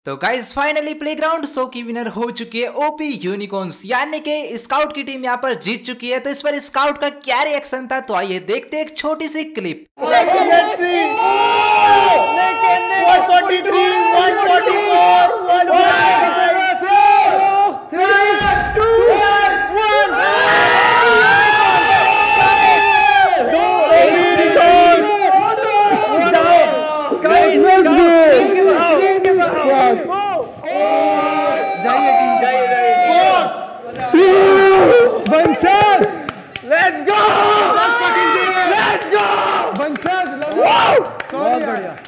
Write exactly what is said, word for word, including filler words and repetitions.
तो guys finally playground show की winner हो चुकी है ओपी यूनिकॉर्न्स, यानी कि स्काउट की टीम यहाँ पर जीत चुकी है। तो इस पर स्काउट का क्या रिएक्शन था, तो आइए देखते हैं एक छोटी सी clip. Vanshad! Let's go! Let's go! Vanshad! Wow! बहुत बढ़िया।